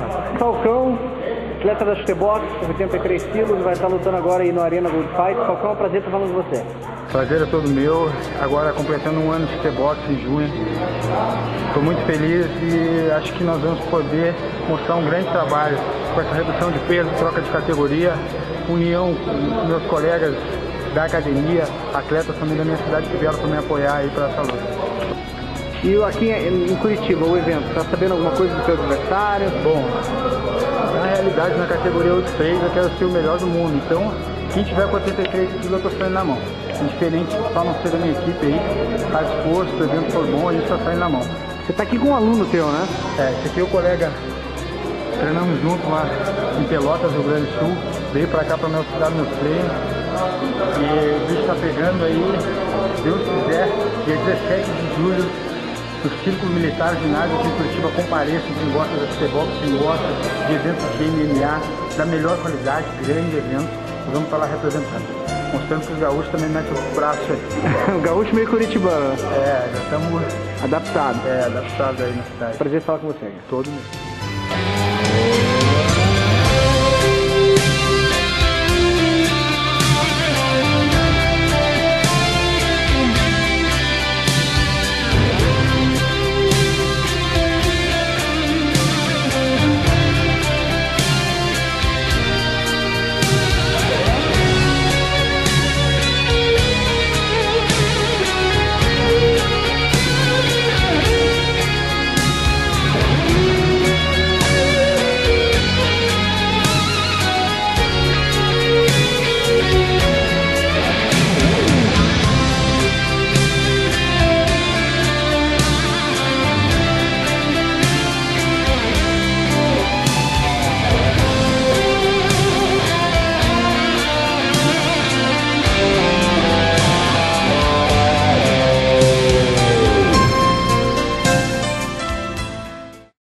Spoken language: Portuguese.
Falcão, atleta da Chutebox, 83 quilos, vai estar lutando agora aí no Arena Gold Fight. Falcão, é um prazer estar falando com você. Prazer é todo meu, agora completando um ano de Chutebox em junho. Estou muito feliz e acho que nós vamos poder mostrar um grande trabalho com essa redução de peso, troca de categoria, união com meus colegas da academia, atletas também da minha cidade que vieram para me apoiar aí para essa luta. E aqui em Curitiba, o evento, está sabendo alguma coisa do seu adversário? Bom, na realidade na categoria 83 eu quero ser o melhor do mundo, então quem tiver com 83 quilos eu estou saindo na mão. Indiferente só não ser da minha equipe aí, está disposto, o evento for bom, a gente está saindo na mão. Você está aqui com um aluno teu, né? Esse aqui é o colega, treinamos junto lá em Pelotas, Rio Grande do Sul, veio para cá para me auxiliar nos treinos e o bicho está pegando aí, se Deus quiser, dia 17 de julho, no Círculo Militar Ginásio aqui em Curitiba. Compareça quem gosta da Chutebox, quem gosta de eventos de MMA, da melhor qualidade, grande evento, nós vamos estar lá representando, mostrando que os gaúchos também metem os braços aí. O gaúcho meio curitibano. Já estamos adaptados. Adaptados aí na cidade. Prazer falar com você. Todo mundo.